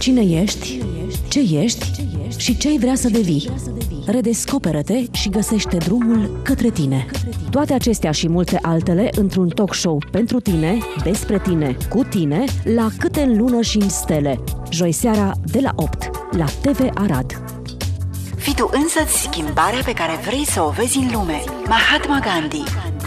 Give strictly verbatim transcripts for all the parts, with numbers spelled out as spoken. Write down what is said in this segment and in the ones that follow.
Cine ești, ce ești și ce ai vrea să devii. Redescoperă-te și găsește drumul către tine. Toate acestea și multe altele într-un talk show pentru tine, despre tine, cu tine, la Câte în lună și în stele. Joi seara de la opt, la T V Arad. Fii tu însăți schimbarea pe care vrei să o vezi în lume. Mahatma Gandhi.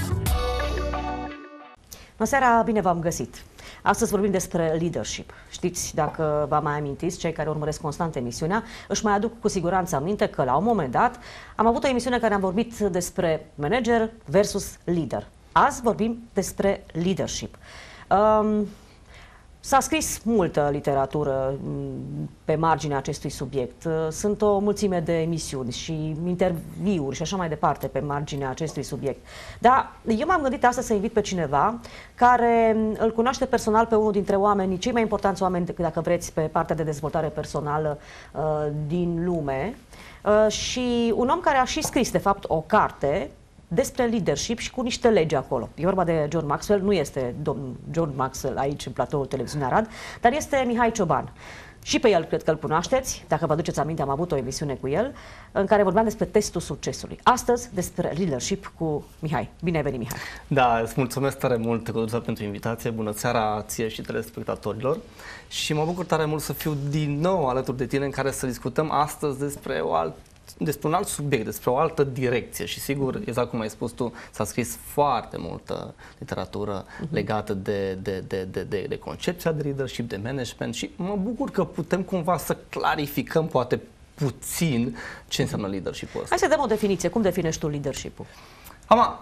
Bună seara, bine v-am găsit! Astăzi vorbim despre leadership. Știți, dacă vă mai amintiți, cei care urmăresc constant emisiunea, își mai aduc cu siguranță aminte că la un moment dat am avut o emisiune care am vorbit despre manager versus leader. Azi vorbim despre leadership. Um, S-a scris multă literatură pe marginea acestui subiect. Sunt o mulțime de emisiuni și interviuri și așa mai departe pe marginea acestui subiect. Dar eu m-am gândit astăzi să invit pe cineva care îl cunoaște personal pe unul dintre oamenii, cei mai importanți oameni, dacă vreți, pe partea de dezvoltare personală uh, din lume. Uh, și un om care a și scris, de fapt, o carte despre leadership și cu niște legi acolo. E vorba de John Maxwell, nu este domnul John Maxwell aici în platoul televiziunii Arad, dar este Mihai Cioban. Și pe el cred că îl cunoașteți, dacă vă aduceți aminte, am avut o emisiune cu el în care vorbeam despre testul succesului. Astăzi despre leadership cu Mihai. Bine ai venit, Mihai! Da, îți mulțumesc tare mult, Călduța, pentru invitație. Bună seara ție și telespectatorilor. Și mă bucur tare mult să fiu din nou alături de tine în care să discutăm astăzi despre o altă despre un alt subiect, despre o altă direcție și sigur, exact cum ai spus tu, s-a scris foarte multă literatură uh-huh. legată de, de, de, de, de, de concepția de leadership, de management și mă bucur că putem cumva să clarificăm poate puțin ce înseamnă leadership-ul ăsta. Hai să dăm o definiție. Cum definești tu leadership-ul? Ama,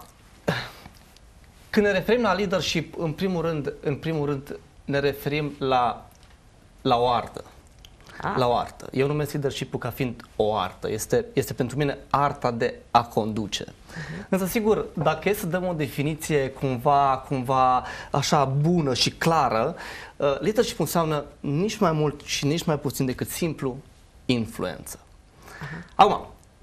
când ne referim la leadership, în primul rând, în primul rând ne referim la, la o artă. Ah. La o artă. Eu numesc leadership-ul ca fiind o artă. Este, este pentru mine arta de a conduce. Uh-huh. Însă, sigur, dacă e să dăm o definiție cumva, cumva așa bună și clară, uh, leadership înseamnă nici mai mult și nici mai puțin decât simplu influență. Uh-huh. Acum,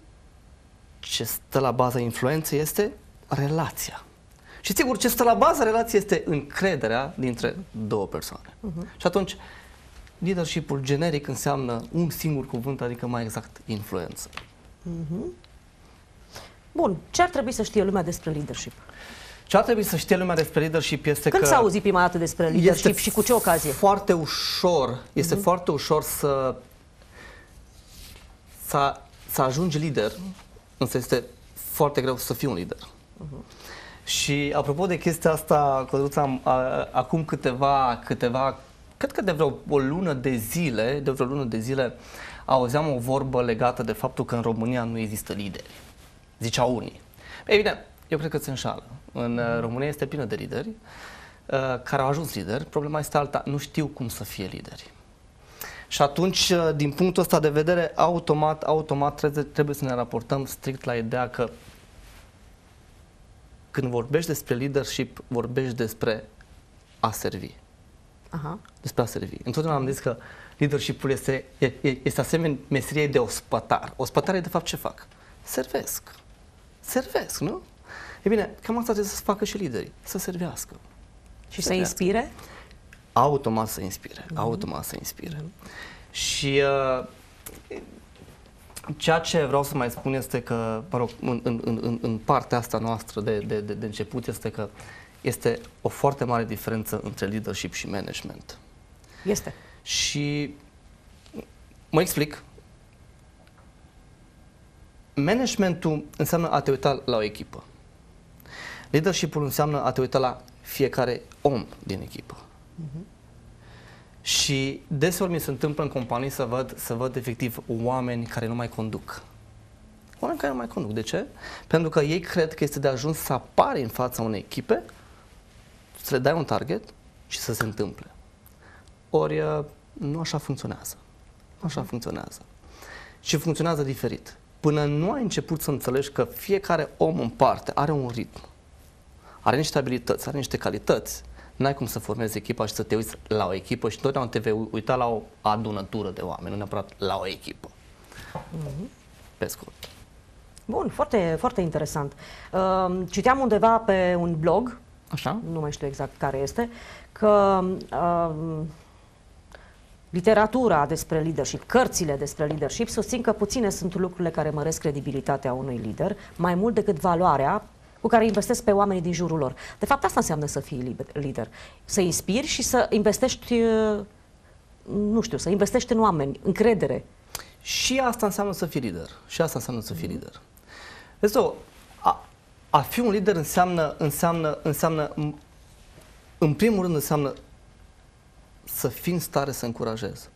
ce stă la baza influenței este relația. Și sigur, ce stă la baza relației este încrederea dintre două persoane. Uh-huh. Și atunci, leadership-ul generic înseamnă un singur cuvânt, adică mai exact influență. Mm-hmm. Bun. Ce ar trebui să știe lumea despre leadership? Ce ar trebui să știe lumea despre leadership este Când că... Când s-a auzit prima dată despre leadership și cu ce ocazie? Foarte ușor, este mm-hmm. foarte ușor să, să, să ajungi lider, însă este foarte greu să fii un lider. Mm-hmm. Și apropo de chestia asta, Călduța, acum câteva, câteva cred că de vreo o lună de zile, de vreo lună de zile, auzeam o vorbă legată de faptul că în România nu există lideri. Ziceau unii. Ei bine, eu cred că se înșală. În România este plină de lideri uh, care au ajuns lideri. Problema este alta, nu știu cum să fie lideri. Și atunci, din punctul ăsta de vedere, automat, automat trebuie, trebuie să ne raportăm strict la ideea că când vorbești despre leadership, vorbești despre a servi. Aha. Despre a servi. Întotdeauna am zis că leadership-ul este, este asemenea meseriei de ospătar. Ospătare, de fapt, ce fac? Servesc. Servesc, nu? E bine, cam asta trebuie să facă și liderii. Să servească. Și să inspire? Automat să inspire. Mm-hmm. Automat să inspire. Mm-hmm. Și uh, ceea ce vreau să mai spun este că, mă rog, în, în, în, în partea asta noastră de, de, de, de început este că este o foarte mare diferență între leadership și management. Este. Și mă explic. Managementul înseamnă a te uita la o echipă. Leadership-ul înseamnă a te uita la fiecare om din echipă. Uh-huh. Și deseori mi se întâmplă în companii să văd, să văd efectiv oameni care nu mai conduc. Oameni care nu mai conduc. De ce? Pentru că ei cred că este de ajuns să apare în fața unei echipe, să le dai un target și să se întâmple. Ori nu așa funcționează. Nu așa funcționează. Și funcționează diferit. Până nu ai început să înțelegi că fiecare om în parte are un ritm, are niște abilități, are niște calități, n-ai cum să formezi echipa și să te uiți la o echipă și întotdeauna te vei uita la o adunătură de oameni, nu neapărat la o echipă. Mm-hmm. Pe scurt. Bun, foarte, foarte interesant. Uh, citeam undeva pe un blog, așa? Nu mai știu exact care este, că uh, literatura despre leadership, cărțile despre leadership susțin că puține sunt lucrurile care măresc credibilitatea unui lider, mai mult decât valoarea cu care investesc pe oamenii din jurul lor. De fapt, asta înseamnă să fii lider. Să inspiri și să investești, nu știu, să investești în oameni, încredere. Și asta înseamnă să fii lider. Și asta înseamnă să fii lider. Vezi, a, a fi un lider înseamnă, înseamnă, înseamnă, în primul rând înseamnă să fii în stare să încurajezi.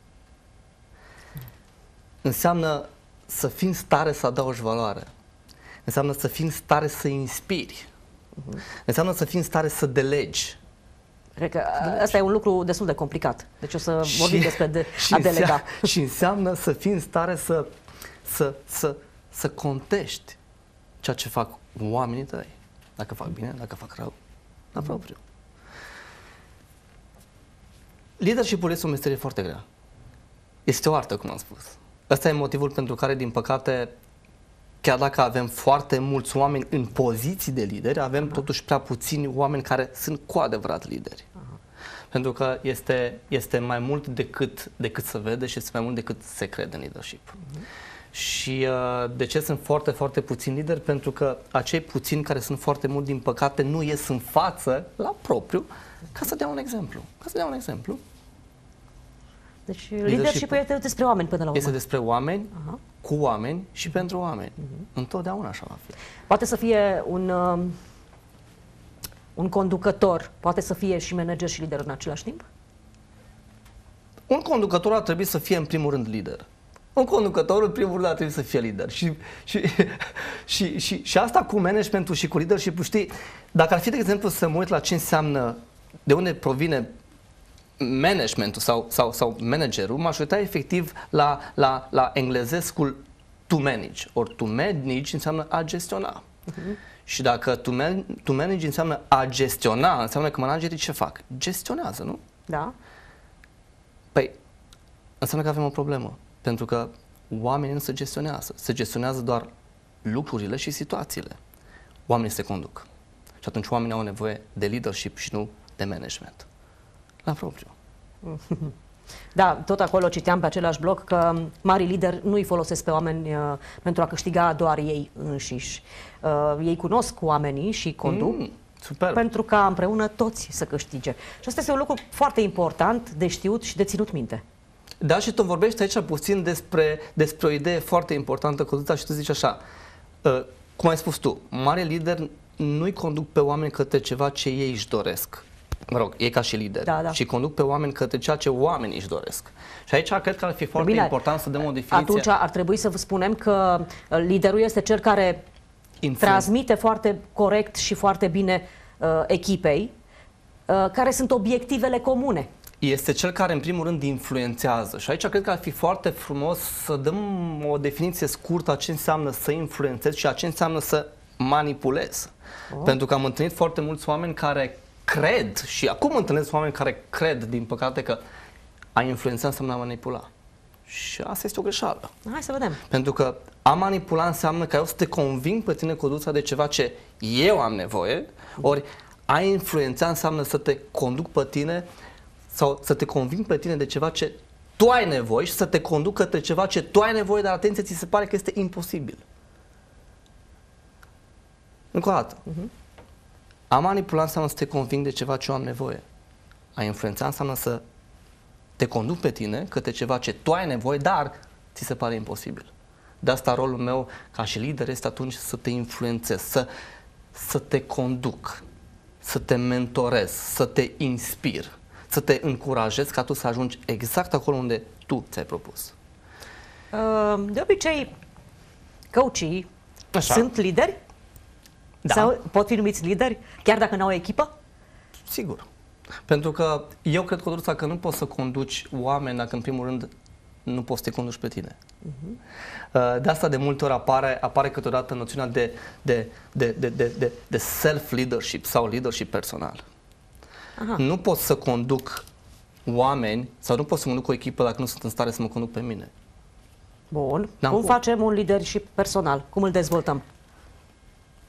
Înseamnă să fii în stare să adaugi valoare. Înseamnă să fii în stare să inspiri. Uh-huh. Înseamnă să fii în stare să delegi. Cred că asta e un lucru destul de complicat. Deci o să vorbim despre de, și a delega. Înseamnă, și înseamnă să fii în stare să, să, să, să contești ceea ce fac oamenii tăi. Dacă fac bine, dacă fac rău, la propriu. Leadership-ul este o meserie foarte grea. Este o artă, cum am spus. Ăsta e motivul pentru care, din păcate, chiar dacă avem foarte mulți oameni în poziții de lideri, avem Aha. totuși prea puțini oameni care sunt cu adevărat lideri. Aha. Pentru că este, este mai mult decât, decât să vede și este mai mult decât se crede în leadership. Aha. Și uh, de ce sunt foarte, foarte puțini lideri? Pentru că acei puțini care sunt foarte mult, din păcate, nu ies în față la propriu ca să dea un exemplu. Ca să dea un exemplu. Deci leadership-ul este despre oameni până la urmă. Este despre oameni, Aha. cu oameni și pentru oameni. Uh-huh. Întotdeauna așa va fi. Poate să fie un, uh, un conducător, poate să fie și manager și lider în același timp? Un conducător ar trebui să fie în primul rând lider. Un conducător în primul rând ar trebui să fie lider. Și, și, și, și, și asta cu managementul și cu leadership-ul, știi, dacă ar fi, de exemplu, să mă uit la ce înseamnă, de unde provine managementul sau, sau, sau managerul, m-aș uita efectiv la, la, la englezescul to manage. Ori to manage înseamnă a gestiona. Uh-huh. Și dacă to, man, to manage înseamnă a gestiona, înseamnă că managerii ce fac? Gestionează, nu? Da. Păi, înseamnă că avem o problemă. Pentru că oamenii nu se gestionează. Se gestionează doar lucrurile și situațiile. Oamenii se conduc. Și atunci oamenii au nevoie de leadership și nu de management. La propriu. Da, tot acolo citeam pe același blog că mari lideri nu îi folosesc pe oameni uh, pentru a câștiga doar ei înșiși. Uh, ei cunosc oamenii și conduc mm, super. pentru ca împreună toți să câștige. Și asta este un lucru foarte important de știut și de ținut minte. Da, și tu vorbești aici puțin despre, despre o idee foarte importantă, Căzuța, și tu zici așa, uh, cum ai spus tu, mari lideri nu-i conduc pe oameni către ceva ce ei își doresc. Mă rog, e ca și lider. Da, da. Și conduc pe oameni către ceea ce oamenii își doresc. Și aici cred că ar fi foarte Bine, important să dăm o definiție. Atunci ar trebui să vă spunem că liderul este cel care Influ. transmite foarte corect și foarte bine uh, echipei uh, care sunt obiectivele comune. Este cel care în primul rând influențează. Și aici cred că ar fi foarte frumos să dăm o definiție scurtă a ce înseamnă să influențezi și a ce înseamnă să manipulezi. Oh. Pentru că am întâlnit foarte mulți oameni care cred, și acum întâlnesc oameni care cred, din păcate, că a influența înseamnă a manipula. Și asta este o greșeală. Hai să vedem. Pentru că a manipula înseamnă că eu să te conving pe tine, Căduța, de ceva ce eu am nevoie, ori a influența înseamnă să te conduc pe tine sau să te conving pe tine de ceva ce tu ai nevoie și să te conduc către ceva ce tu ai nevoie, dar atenție, ți se pare că este imposibil. Încă o dată. Uh-huh. A manipula înseamnă să te conving de ceva ce eu am nevoie. A influența înseamnă să te conduc pe tine către ceva ce tu ai nevoie, dar ți se pare imposibil. De asta rolul meu ca și lider este atunci să te influențez, să, să te conduc, să te mentorez, să te inspir, să te încurajez ca tu să ajungi exact acolo unde tu ți-ai propus. De obicei, coachii Așa. sunt lideri? Da. Sau pot fi numiți lideri, chiar dacă n-au o echipă? Sigur. Pentru că eu cred, Căduța, că nu poți să conduci oameni dacă în primul rând nu poți să te conduci pe tine. Uh-huh. De asta de multe ori apare, apare câteodată noțiunea de, de, de, de, de, de, de self-leadership sau leadership personal. Aha. Nu pot să conduc oameni sau nu pot să conduc o echipă dacă nu sunt în stare să mă conduc pe mine. Bun. Cum, cum facem un leadership personal? Cum îl dezvoltăm?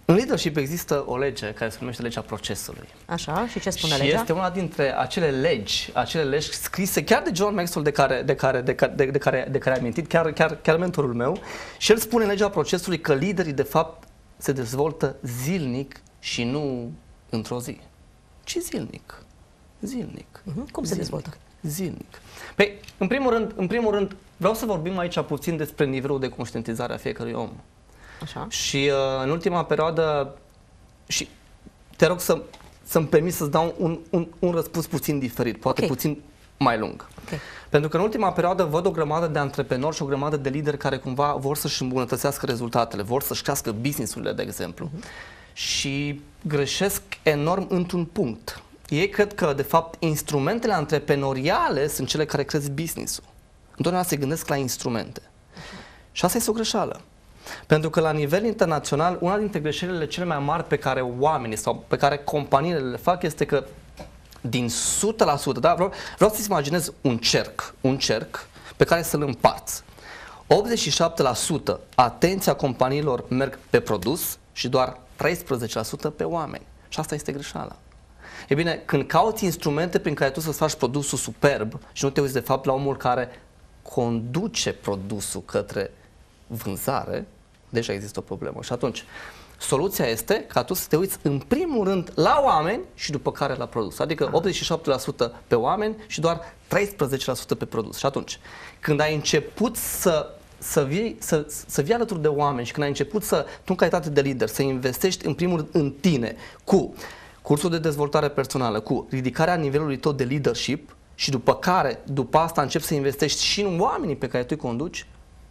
În leadership există o lege care se numește legea procesului. Așa, și ce spune și legea? este una dintre acele legi, acele legi scrise chiar de John Maxwell de care, de care, de care, de, de care, de care ai amintit, chiar, chiar, chiar mentorul meu, și el spune în legea procesului că liderii de fapt se dezvoltă zilnic și nu într-o zi, ci zilnic. Zilnic. Uh-huh. Cum zilnic, se dezvoltă? Zilnic. Păi, în primul rând, în primul rând, vreau să vorbim aici puțin despre nivelul de conștientizare a fiecărui om. Așa. Și uh, în ultima perioadă, și te rog să, să-mi permis să-ți dau un, un, un răspuns puțin diferit, poate okay. puțin mai lung. Okay. Pentru că în ultima perioadă văd o grămadă de antreprenori și o grămadă de lideri care cumva vor să-și îmbunătățească rezultatele, vor să-și crească business-urile, de exemplu. Uh-huh. Și greșesc enorm într-un punct. Ei cred că, de fapt, instrumentele antreprenoriale sunt cele care cresc business-ul. Întotdeauna se gândesc la instrumente. Uh-huh. Și asta este o greșeală. Pentru că la nivel internațional, una dintre greșelile cele mai mari pe care oamenii sau pe care companiile le fac este că din o sută la sută, da, vreau, vreau să-ți imaginez un cerc, un cerc pe care să-l împarți. optzeci și șapte la sută atenția companiilor merg pe produs și doar treisprezece la sută pe oameni. Și asta este greșeala. E bine, când cauți instrumente prin care tu să-ți faci produsul superb și nu te uiți de fapt la omul care conduce produsul către vânzare, deja există o problemă. Și atunci, soluția este ca tu să te uiți în primul rând la oameni și după care la produs. Adică optzeci și șapte la sută pe oameni și doar treisprezece la sută pe produs. Și atunci, când ai început să, să, vii, să, să vii alături de oameni și când ai început să, tu în calitate de lider, să investești în primul rând în tine cu cursul de dezvoltare personală, cu ridicarea nivelului tău de leadership și după care, după asta începi să investești și în oamenii pe care tu îi conduci,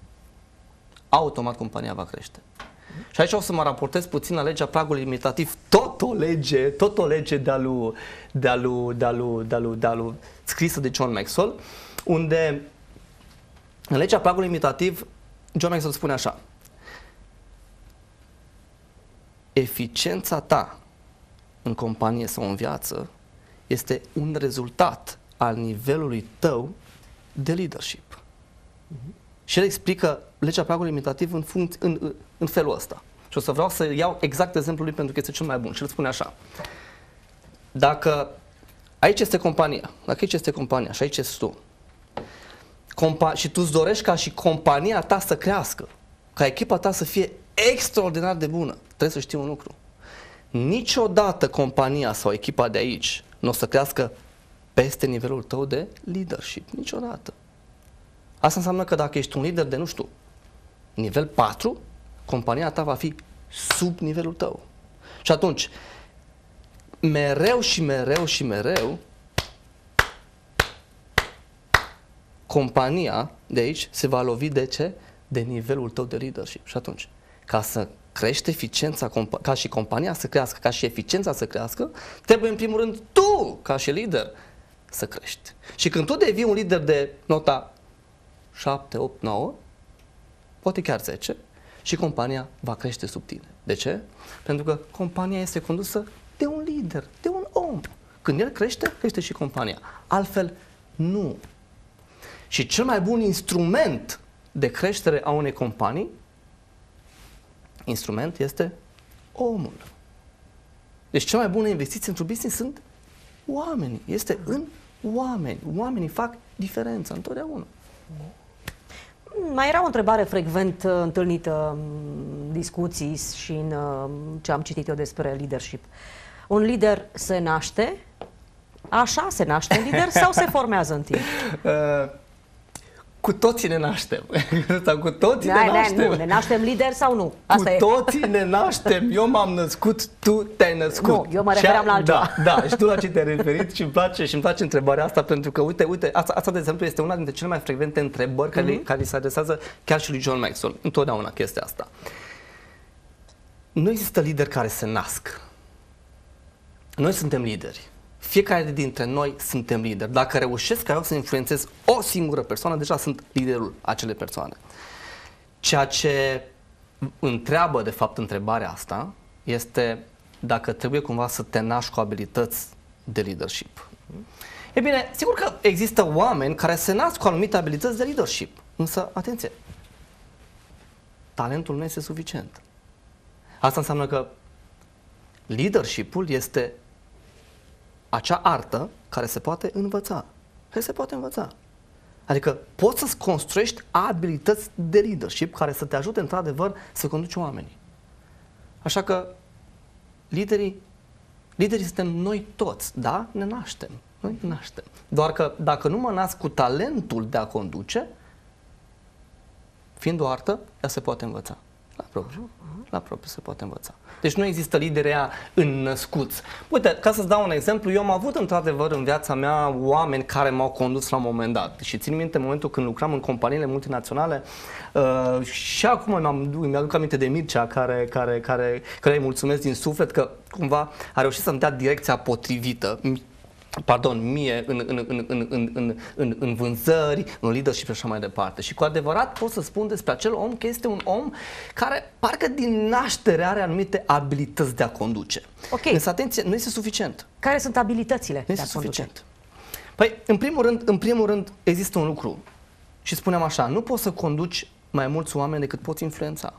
automat compania va crește. Și aici o să mă raportez puțin la legea pragului limitativ, tot o lege, tot o lege de-a lui, de-a lui, de-a lui, de-a lui, de-a lui, scrisă de John Maxwell, unde în legea pragului limitativ, John Maxwell spune așa: eficiența ta în companie sau în viață este un rezultat al nivelului tău de leadership. Uh-huh. Și el explică legea pragului limitativ în, func- în, în felul ăsta. Și o să vreau să iau exact exemplul lui pentru că este cel mai bun. Și el spune așa: dacă aici este compania, dacă aici este compania și aici ești tu, compa- și tu îți dorești ca și compania ta să crească, ca echipa ta să fie extraordinar de bună, trebuie să știi un lucru. Niciodată compania sau echipa de aici nu o să crească peste nivelul tău de leadership. Niciodată. Asta înseamnă că dacă ești un lider de, nu știu, nivel patru, compania ta va fi sub nivelul tău. Și atunci, mereu și mereu și mereu, compania de aici se va lovi de ce? De nivelul tău de leadership. Și atunci, ca să crește eficiența, ca și compania să crească, ca și eficiența să crească, trebuie în primul rând tu, ca și lider, să crești. Și când tu devii un lider de nota șapte, opt, nouă, poate chiar zece, și compania va crește sub tine. De ce? Pentru că compania este condusă de un lider, de un om. Când el crește, crește și compania. Altfel, nu. Și cel mai bun instrument de creștere a unei companii, instrument este omul. Deci cea mai bună investiție într-un business sunt oamenii. Este în oameni. Oamenii fac diferența întotdeauna. Mai era o întrebare frecvent uh, întâlnită în discuții și în uh, ce am citit eu despre leadership. Un lider se naște, așa se naște un lider sau se formează în timp? Uh, cu toții ne naștem. Sau cu toții da, ne naștem. Da, nu, ne naștem lider sau nu? Asta cu e. toții ne naștem. Eu m-am născut, tu te-ai născut. Nu, eu mă referam la altceva. Da, da, și tu la ce te-ai referit și îmi place, și îmi place întrebarea asta pentru că, uite, uite, asta, asta de exemplu este una dintre cele mai frecvente întrebări care, mm-hmm. care se adresează chiar și lui John Maxwell. Întotdeauna chestia asta. Nu există lideri care se nasc. Noi suntem lideri. Fiecare dintre noi suntem lideri. Dacă reușesc ca eu să influențez o singură persoană, deja sunt liderul acelei persoane. Ceea ce întreabă, de fapt, întrebarea asta este dacă trebuie cumva să te naști cu abilități de leadership. E bine, sigur că există oameni care se nasc cu anumite abilități de leadership. Însă, atenție, talentul nu este suficient. Asta înseamnă că Leadership-ul este acea artă care se poate învăța. Care se poate învăța. Adică poți să-ți construiești abilități de leadership care să te ajute într-adevăr să conduci oamenii. Așa că liderii, liderii suntem noi toți, da? Ne naștem. Noi ne naștem. Doar că dacă nu mă nasc cu talentul de a conduce, fiind o artă, ea se poate învăța. La propriu. La propriu se poate învăța. Deci nu există lideri înnăscuți. Uite, ca să-ți dau un exemplu, eu am avut într-adevăr în viața mea oameni care m-au condus la un moment dat. Și țin minte momentul când lucram în companiile multinaționale uh, și acum mi-aduc aminte de Mircea, care, care, care, care îi mulțumesc din suflet că cumva a reușit să-mi dea direcția potrivită. Pardon, mie în, în, în, în, în, în, în, în vânzări, în leadership și așa mai departe. Și cu adevărat pot să spun despre acel om că este un om care parcă din naștere are anumite abilități de a conduce. Ok. Însă atenție, nu este suficient. Care sunt abilitățile Nu de a este conduce? suficient. Păi, în primul rând, în primul rând există un lucru și spunem așa, nu poți să conduci mai mulți oameni decât poți influența.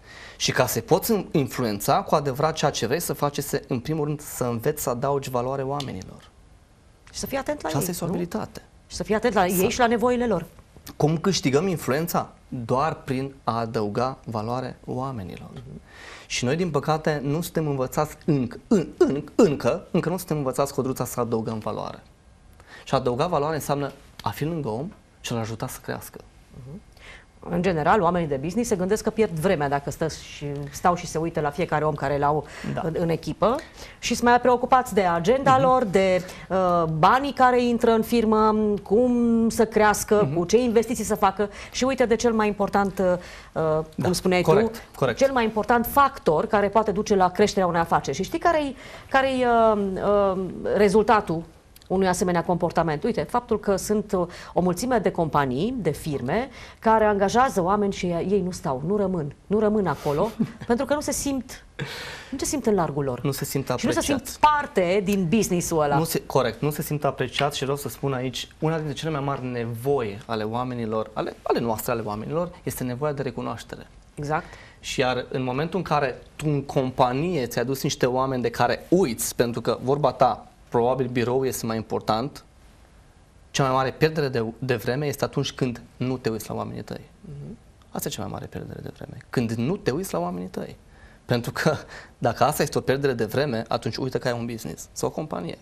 Și ca să poți influența, cu adevărat ceea ce vrei să faci este, în primul rând, să înveți să adaugi valoare oamenilor. Și să fii atent la Și ei, asta este o nu? abilitate. Și să fii atent la ei și la nevoile lor. Cum câștigăm influența? Doar prin a adăuga valoare oamenilor. Uh-huh. Și noi, din păcate, nu suntem învățați încă, în, în, încă, încă nu suntem învățați, Codruța, să adăugăm valoare. Și a adăuga valoare înseamnă a fi lângă om și a-l ajuta să crească. Uh-huh. În general, oamenii de business se gândesc că pierd vremea dacă stă și, stau și se uită la fiecare om care l-au da. în, în echipă și sunt mai preocupați de agenda uh-huh. lor, de uh, banii care intră în firmă, cum să crească, uh-huh. cu ce investiții să facă și uite de cel mai important, uh, da. cum spuneai corect, tu, corect. cel mai important factor care poate duce la creșterea unei afaceri. Și știi care-i, care-i uh, uh, rezultatul unui asemenea comportament? Uite, faptul că sunt o mulțime de companii, de firme, care angajează oameni și ei nu stau, nu rămân, nu rămân acolo, pentru că nu se simt, nu se simt în largul lor. Nu se simt apreciați. Și nu se simt parte din business-ul ăla. Nu se, corect, nu se simt apreciați și vreau să spun aici, una dintre cele mai mari nevoi ale oamenilor, ale, ale noastre, ale oamenilor, este nevoia de recunoaștere. Exact. Și iar în momentul în care tu în companie ți-ai adus niște oameni de care uiți, pentru că vorba ta, probabil biroul este mai important, cea mai mare pierdere de, de vreme este atunci când nu te uiți la oamenii tăi. Uh-huh. Asta e cea mai mare pierdere de vreme. Când nu te uiți la oamenii tăi. Pentru că dacă asta este o pierdere de vreme, atunci uită că ai un business sau o companie.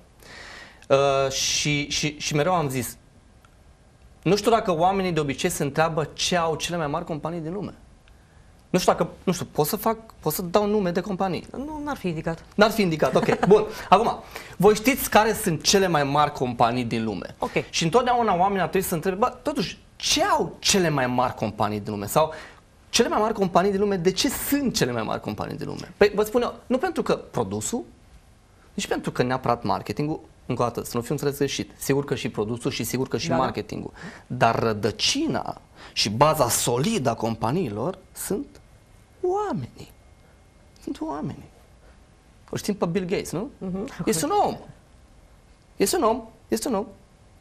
Uh, și, și, și mereu am zis, nu știu dacă oamenii de obicei se întreabă ce au cele mai mari companii din lume. Nu știu dacă, nu știu, pot să fac, pot să dau nume de companii. Nu, n-ar fi indicat. N-ar fi indicat, ok. Bun. Acum, voi știți care sunt cele mai mari companii din lume. Ok. Și întotdeauna oamenii ar trebui să întrebe, bă, totuși, ce au cele mai mari companii din lume? Sau cele mai mari companii din lume, de ce sunt cele mai mari companii din lume? Păi vă spun eu, nu pentru că produsul, nici pentru că neapărat marketingul, încă o dată, să nu fiu înțeles greșit, sigur că și produsul și sigur că și da, marketingul, dar rădăcina și baza solidă a companiilor sunt oamenii. Sunt oamenii. O știm pe Bill Gates, nu? Uh-huh. Este un om. Este un om. Este un om.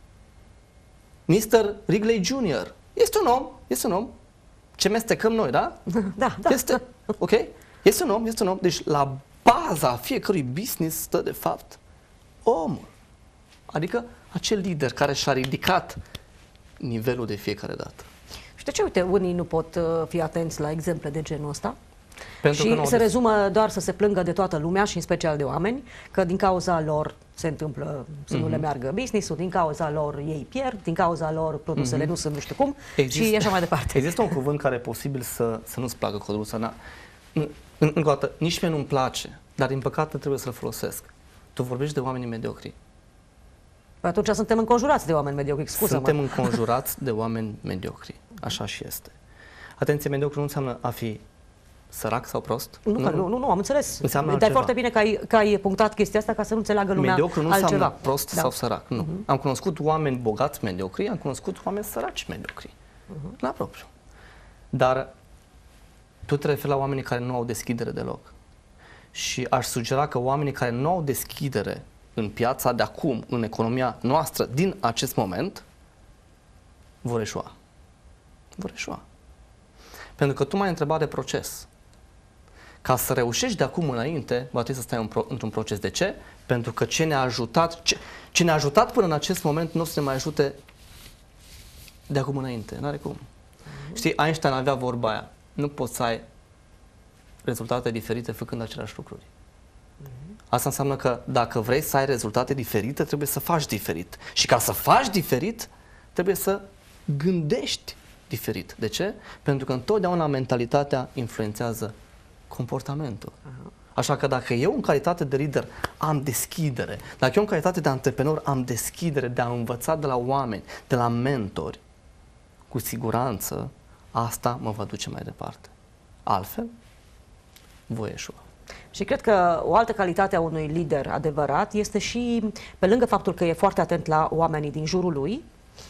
mister Wrigley junior Este un om. Este un om. Ce mestecăm noi, da? Da, da. Este, ok? Este un om. Este un om. Deci la baza fiecărui business stă de fapt omul. Adică acel lider care și-a ridicat nivelul de fiecare dată. Și de ce, uite, unii nu pot uh, fi atenți la exemple de genul ăsta? Pentru și că se rezumă doar să se plângă de toată lumea și în special de oameni, că din cauza lor se întâmplă să mm-hmm. nu le meargă business-ul, din cauza lor ei pierd, din cauza lor produsele mm-hmm. nu sunt nu știu cum există, și așa mai departe. Există un cuvânt care e posibil să, să nu-ți placă, Codruța, dar încă o dată, nici mie nu-mi place, dar din păcate trebuie să-l folosesc. Tu vorbești de oamenii mediocri. Păi atunci suntem înconjurați de oameni mediocri, scuză-mă. Suntem înconjurați de oameni mediocri, așa și este. Atenție, mediocru nu înseamnă a fi sărac sau prost. Nu, nu, nu, nu, nu am înțeles. Înseamnă Dar e foarte bine că ai, că ai punctat chestia asta ca să nu înțeleagă lumea mediocru nu altceva. înseamnă prost da. sau sărac. Nu. Uh-huh. Am cunoscut oameni bogați mediocri, am cunoscut oameni săraci mediocri. Uh-huh. La propriu. Dar tu te referi la oamenii care nu au deschidere deloc. Și aș sugera că oamenii care nu au deschidere în piața de acum, în economia noastră, din acest moment, vor eșua. Vor eșua. Pentru că tu m-ai întrebat de proces. ca să reușești de acum înainte, va trebui să stai într-un proces. De ce? Pentru că ce ne-a ajutat, ce, ce ne-a ajutat până în acest moment nu o să ne mai ajute de acum înainte. N-are cum. Mm-hmm. Știi, Einstein avea vorba aia. Nu poți să ai rezultate diferite făcând aceleași lucruri. Mm-hmm. Asta înseamnă că dacă vrei să ai rezultate diferite, trebuie să faci diferit. Și ca să faci diferit, trebuie să gândești diferit. De ce? Pentru că întotdeauna mentalitatea influențează comportamentul. Uh-huh. Așa că dacă eu în calitate de lider am deschidere, dacă eu în calitate de antreprenor am deschidere de a învăța de la oameni, de la mentori, cu siguranță asta mă va duce mai departe. Altfel, voi eșua. Și cred că o altă calitate a unui lider adevărat este și, pe lângă faptul că e foarte atent la oamenii din jurul lui,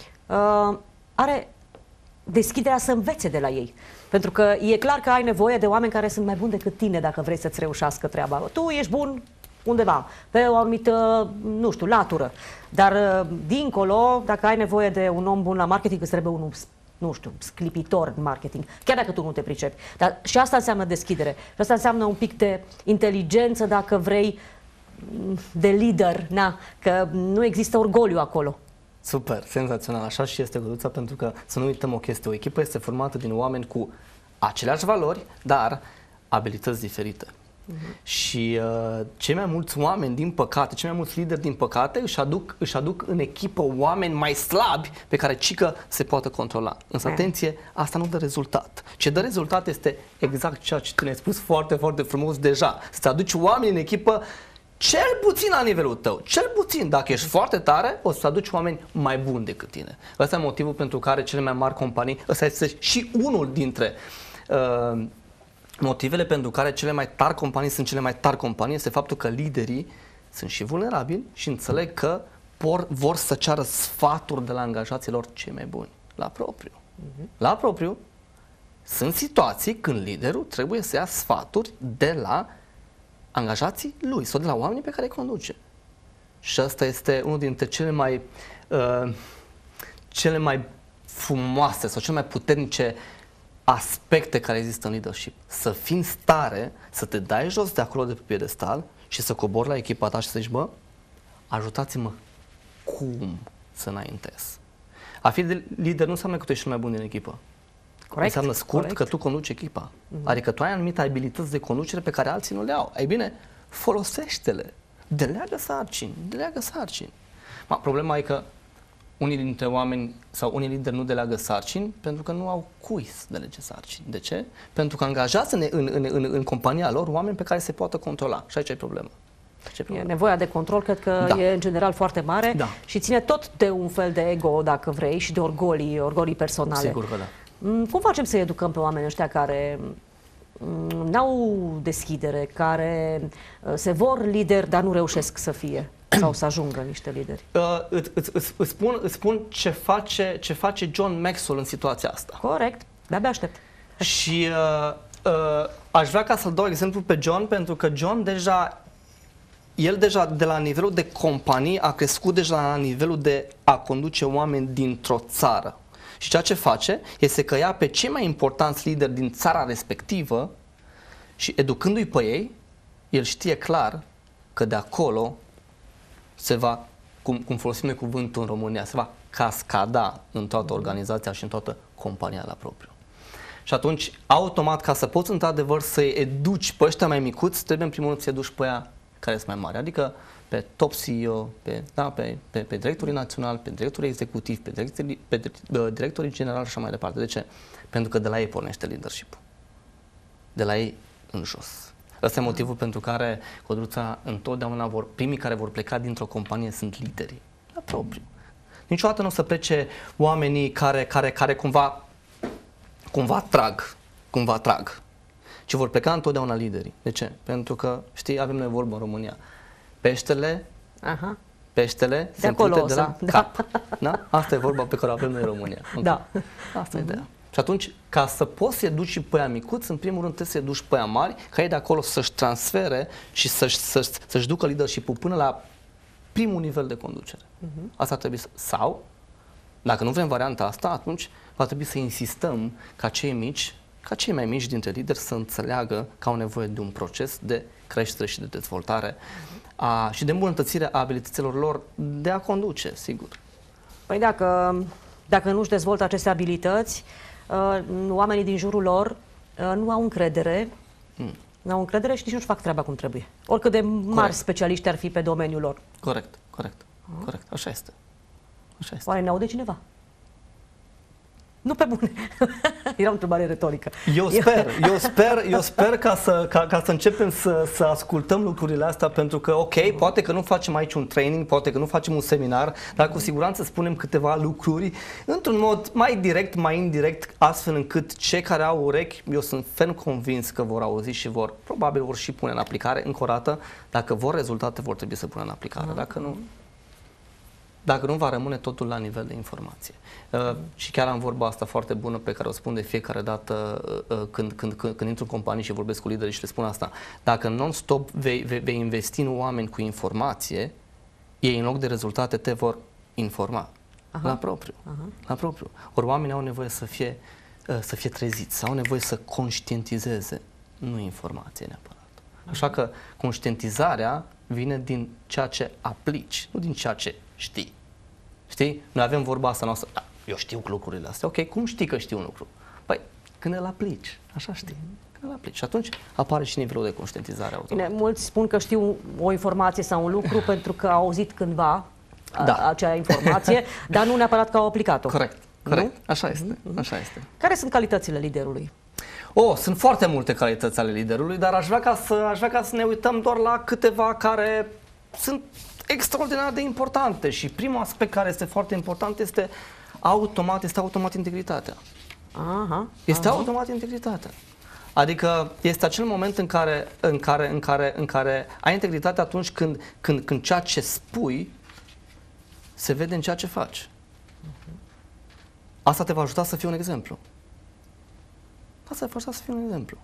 uh, are deschiderea să învețe de la ei. Pentru că e clar că ai nevoie de oameni care sunt mai buni decât tine dacă vrei să-ți reușească treaba. Tu ești bun undeva, pe o anumită, nu știu, latură. Dar dincolo, dacă ai nevoie de un om bun la marketing, îți trebuie unul, nu știu, sclipitor în marketing, chiar dacă tu nu te pricepi. Dar și asta înseamnă deschidere. Și asta înseamnă un pic de inteligență, dacă vrei, de lider, na, că nu există orgoliu acolo. Super, senzațional, așa și este, Căduța, pentru că să nu uităm o chestie, o echipă este formată din oameni cu aceleași valori, dar abilități diferite. Uh-huh. Și uh, cei mai mulți oameni, din păcate, cei mai mulți lideri, din păcate, își aduc, își aduc în echipă oameni mai slabi pe care cică se poate controla. Însă, atenție, asta nu dă rezultat. Ce dă rezultat este exact ceea ce tu ne-ai spus foarte, foarte frumos deja. Să-ți aduci oameni în echipă cel puțin la nivelul tău, cel puțin. Dacă ești foarte tare, o să aduci oameni mai buni decât tine. Ăsta e motivul pentru care cele mai mari companii, ăsta este și unul dintre uh, motivele pentru care cele mai tari companii sunt cele mai tari companii, este faptul că liderii sunt și vulnerabili și înțeleg că por, vor să ceară sfaturi de la angajaților cei mai buni, la propriu. Uh-huh. La propriu, sunt situații când liderul trebuie să ia sfaturi de la angajații lui sau de la oamenii pe care îi conduce. Și asta este unul dintre cele mai uh, cele mai frumoase sau cele mai puternice aspecte care există în leadership. Să fii în stare să te dai jos de acolo de pe piedestal și să cobori la echipa ta și să zici, bă, ajutați-mă cum să înaintez. A fi lider nu înseamnă că tu ești cel mai bun din echipă. Corect, înseamnă scurt corect. Că tu conduci echipa. Uh-huh. Adică tu ai anumite abilități de conducere pe care alții nu le au. Ei bine, folosește-le. Deleagă sarcini. Deleagă sarcini. Ma, problema e că unii dintre oameni sau unii lideri nu deleagă sarcini pentru că nu au cui să delege sarcini. De ce? Pentru că angajați în, în, în, în, în compania lor oameni pe care se poată controla. Și aici e problema. E nevoia de control, cred că da. E în general foarte mare da. Și ține tot de un fel de ego, dacă vrei, și de orgolii, orgolii personale. Sigur că da. Cum facem să educăm pe oamenii ăștia care n-au deschidere, care se vor lideri, dar nu reușesc să fie sau să ajungă niște lideri? Uh, îți, îți, îți, îți, spun, îți spun ce face, ce face John Maxwell în situația asta. Corect, de-abia aștept. Și uh, uh, aș vrea ca să-l dau exemplu pe John, pentru că John deja, el deja de la nivelul de companie a crescut deja la nivelul de a conduce oameni dintr-o țară. Și ceea ce face este că ia pe cei mai importanți lideri din țara respectivă și educându-i pe ei, el știe clar că de acolo se va, cum, cum folosim noi cuvântul în România, se va cascada în toată organizația și în toată compania la propriu. Și atunci, automat, ca să poți într-adevăr să-i educi pe ăștia mai micuți, trebuie în primul rând să-i educi pe ea care sunt mai mari. Adică pe top C E O, pe, da, pe, pe, pe directorii naționali, pe directorii executivi, pe directorii, pe directorii generali și așa mai departe. De ce? Pentru că de la ei pornește leadership-ul. De la ei în jos. Ăsta e motivul pentru care, Codruța, întotdeauna vor, primii care vor pleca dintr-o companie sunt liderii. La propriu. Niciodată nu o să plece oamenii care, care, care cumva, cumva trag, cumva trag. Ci vor pleca întotdeauna liderii. De ce? Pentru că, știi, avem noi vorbă în România. Peștele, Aha. peștele de se acolo de la da. cap. Da? Asta e vorba pe care o avem noi în România. Da. Asta e ideea. Și atunci, ca să poți să-i duci și pe aia micuți, în primul rând trebuie să-i duci pe aia mari, ca ei de acolo să-și transfere și să-și, să-și, să-și ducă leadership-ul până la primul nivel de conducere. Uh-huh. Asta trebuie să... Sau, dacă nu vrem varianta asta, atunci va trebui să insistăm ca cei mici, ca cei mai mici dintre lideri să înțeleagă că au nevoie de un proces de creștere și de dezvoltare a, și de îmbunătățire a abilităților lor de a conduce, sigur. Păi dacă, dacă nu-și dezvoltă aceste abilități, uh, oamenii din jurul lor uh, nu au încredere, mm. nu au încredere și nici nu-și fac treaba cum trebuie. Oricât de mari corect. specialiști ar fi pe domeniul lor. Corect, corect, uh. corect, așa este. Așa este. Oare ne aude cineva? Nu pe bune. Era o întrebare retorică. Eu sper, eu sper, eu sper ca să, ca, ca să începem să, să ascultăm lucrurile astea, pentru că, ok, poate că nu facem aici un training, poate că nu facem un seminar, dar cu siguranță spunem câteva lucruri într-un mod mai direct, mai indirect, astfel încât cei care au urechi, eu sunt ferm convins că vor auzi și vor, probabil vor și pune în aplicare. Încă o dată, dacă vor rezultate, vor trebui să pună în aplicare. Dacă nu, Dacă nu, va rămâne totul la nivel de informație. Uh, și chiar am vorba asta foarte bună pe care o spun de fiecare dată uh, când, când, când, când intru în companii și vorbesc cu liderii și le spun asta. Dacă non-stop vei, vei, vei investi în oameni cu informație, ei în loc de rezultate te vor informa. Aha. La propriu. Aha. La propriu. Ori oamenii au nevoie să fie, uh, să fie treziți, au nevoie să conștientizeze, nu informație neapărat. Așa că conștientizarea vine din ceea ce aplici, nu din ceea ce știi. Știi? Noi avem vorba asta noastră, da, eu știu lucrurile astea. Ok, cum știi că știi un lucru? Păi, când îl aplici, așa știi. Când îl aplici. Și atunci apare și nivelul de conștientizare automat. Bine, mulți spun că știu o informație sau un lucru pentru că au auzit cândva da. a, acea informație, dar nu neapărat că au aplicat-o. Corect, corect. Nu? Așa este, așa este. Care sunt calitățile liderului? Oh, sunt foarte multe calități ale liderului, dar aș vrea ca să, aș vrea ca să ne uităm doar la câteva care sunt extraordinar de importante. Și primul aspect care este foarte important este automat, este automat integritatea. Aha, este aha. automat integritatea. Adică este acel moment în care, în care, în care, în care ai integritate atunci când, când, când ceea ce spui se vede în ceea ce faci. Asta te va ajuta să fii un exemplu. Asta te va ajuta să fii un exemplu.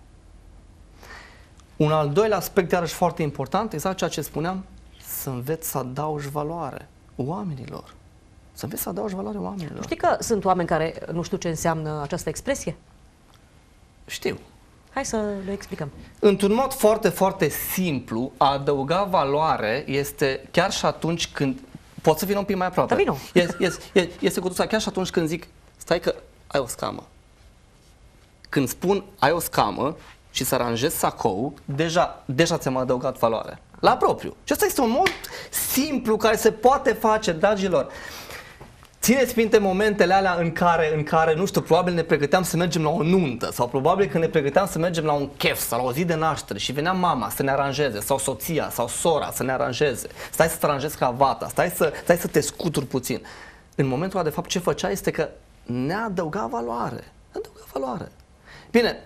Un al doilea aspect, iarăși foarte important, exact ceea ce spuneam, să înveți să adaugi valoare oamenilor. Să înveți să adaugi valoare oamenilor. Știi că sunt oameni care nu știu ce înseamnă această expresie? Știu. Hai să le explicăm. Într-un mod foarte, foarte simplu, a adăuga valoare este chiar și atunci când... Poți să vină un pic mai aproape. Da, vino. Este, este, este cu chiar și atunci când zic, stai că ai o scamă. Când spun ai o scamă și să aranjezi sacou, deja, deja ți-am adăugat valoare. La propriu. Și ăsta este un mod simplu care se poate face, dragilor. Țineți minte momentele alea în care, în care, nu știu, probabil ne pregăteam să mergem la o nuntă sau probabil că ne pregăteam să mergem la un chef sau la o zi de naștere și venea mama să ne aranjeze sau soția sau sora să ne aranjeze. Stai să-ți aranjezi cravata, stai să, stai să te scuturi puțin. În momentul ăla, de fapt, ce făcea este că ne adăuga valoare. Ne adăuga valoare. Bine,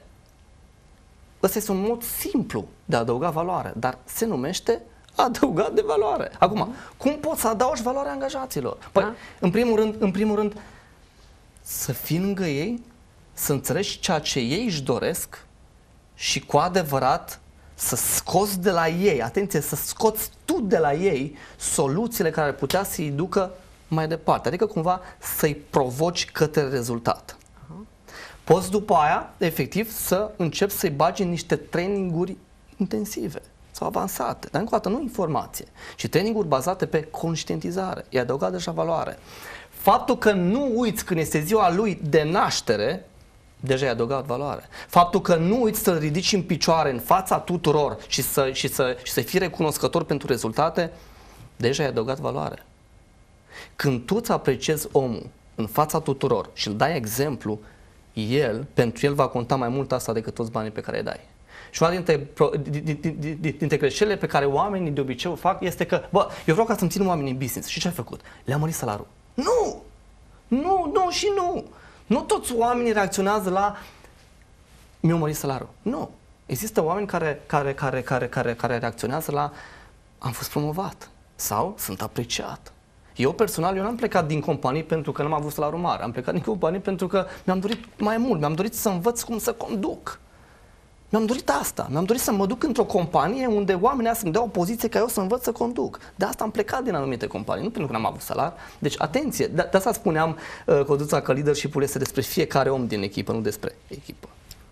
ăsta este un mod simplu de a adăuga valoare, dar se numește adăugat de valoare. Acum, cum poți să adaugi valoarea angajaților? Păi, da? în primul rând, în primul rând, să fii lângă ei, să înțelegi ceea ce ei își doresc și cu adevărat să scoți de la ei, atenție, să scoți tu de la ei soluțiile care ar putea să-i ducă mai departe. Adică cumva să-i provoci către rezultat. Poți după aia, efectiv, să începi să-i bagi în niște traininguri intensive sau avansate, dar încă o dată nu informație, ci traininguri bazate pe conștientizare. I-a adăugat deja valoare. Faptul că nu uiți când este ziua lui de naștere, deja i-a adăugat valoare. Faptul că nu uiți să-l ridici în picioare în fața tuturor și să, și să, și să fii recunoscător pentru rezultate, deja i-a adăugat valoare. Când tu îți apreciezi omul în fața tuturor și îl dai exemplu, el, pentru el va conta mai mult asta decât toți banii pe care îi dai. Și una dintre, dintre greșelile pe care oamenii de obicei o fac este că, bă, eu vreau ca să-mi țin oamenii în business. Și ce ai făcut? Le-a mărit salariul. Nu! Nu, nu și nu! Nu toți oamenii reacționează la mi-au mărit salariul. Nu! Există oameni care, care, care, care, care, care reacționează la am fost promovat sau sunt apreciat. Eu personal, eu n-am plecat din companii pentru că n-am avut salariu mare. Am plecat din companii pentru că mi-am dorit mai mult, mi-am dorit să învăț cum să conduc. Mi-am dorit asta, mi-am dorit să mă duc într-o companie unde oamenii să-mi dea o poziție ca eu să învăț să conduc. De asta am plecat din anumite companii, nu pentru că n-am avut salariu. Deci, atenție, de, de asta spuneam, uh, Codruța, că leadership-ul este despre fiecare om din echipă, nu despre echipă.